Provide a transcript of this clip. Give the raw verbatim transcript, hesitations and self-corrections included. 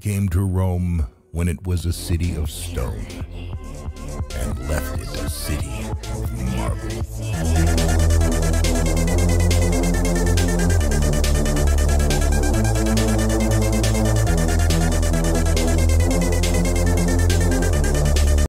came to Rome when it was a city of stone, and left it a city of marble.